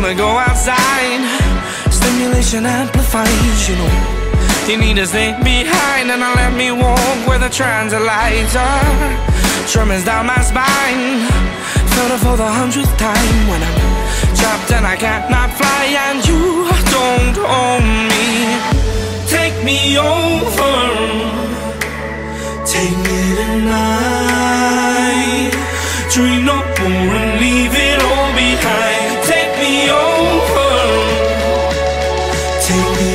wanna go outside, stimulation amplifies, you know. You need to stay behind and let me walk where the transit lights are. Tremors down my spine, felt it for the 100th time when I'm trapped and I cannot fly. And you don't own me. Take me over, take me tonight. Dream no more and leave it all behind. Take me over, take me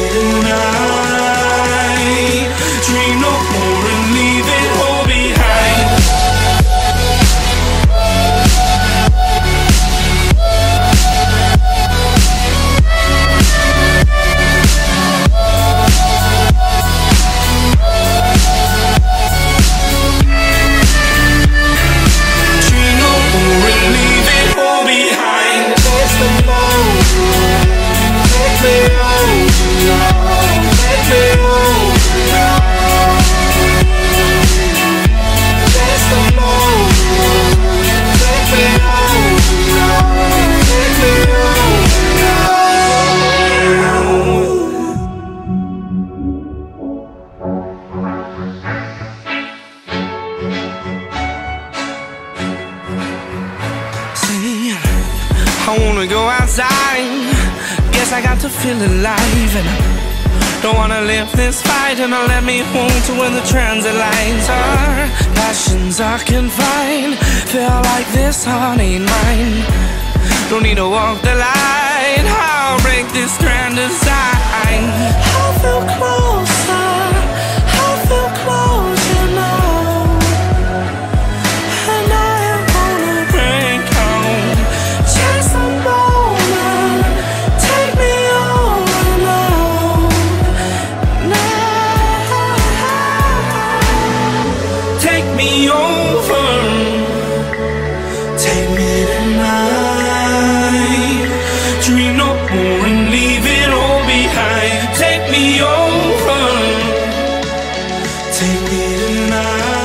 tonight. Dream no more and leave it all behind. Dream no more and leave it all behind. Take me I wanna go outside, guess I got to feel alive. And I don't wanna live this fight, and I'll let me home to where the transit lines are. Passions are confined, feel like this heart ain't mine. Don't need to walk the line, I'll break this strand aside. I feel closer, I feel close, you know. And I am gonna break home, chase the moment, take me over now. Take me over, take me tonight. Dream no more and leave it all behind. Take me over, take me tonight.